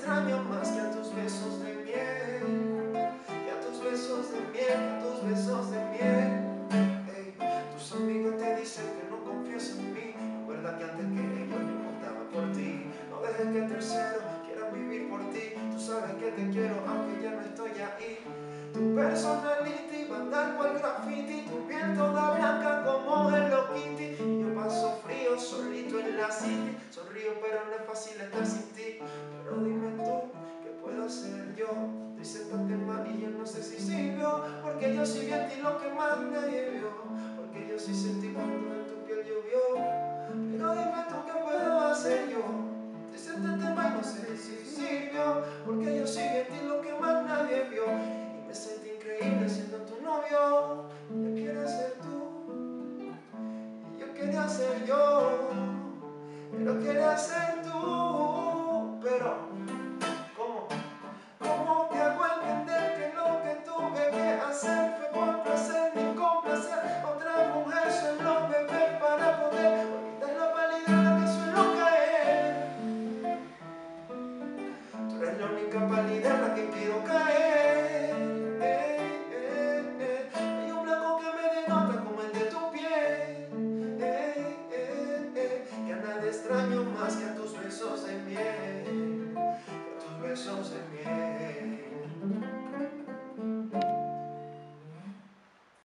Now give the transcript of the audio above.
extraño más que a tus besos de miel, que a tus besos de miel, que a tus besos de miel. Ey, tus amigos te dicen que no confías en mí. Recuerda que antes que yo me importaba por ti. No dejes que terceros quieran vivir por ti. Tú sabes que te quiero aunque ya no estoy ahí. Tu personality va a andar cual graffiti, tu piel toda blanca como Hello Kitty. Y yo paso frío solito en la city. Sonrío pero no es fácil estar sin ti. Pero dime tú, ¿qué puedo hacer yo? Te hice tanto mal y yo no sé si sirvió. Porque yo sí vi en ti lo que más nadie vio. Porque yo sí sentí cuando en tu piel llovió. Pero dime tú, ¿qué puedo hacer yo? Te hice tanto mal y no sé si sirvió. Porque yo sí vi en ti lo que más nadie vio. Me sentí increíble siendo tu novio. Yo quería ser tú y yo quería ser yo, pero quería ser tú. Pero ¿cómo? ¿Cómo te hago entender que lo que tuve que hacer fue por placer ni complacer a otra mujer? Solo beber para poder olvidar la pálida en la que suelo caer. Tú eres la única pálida en la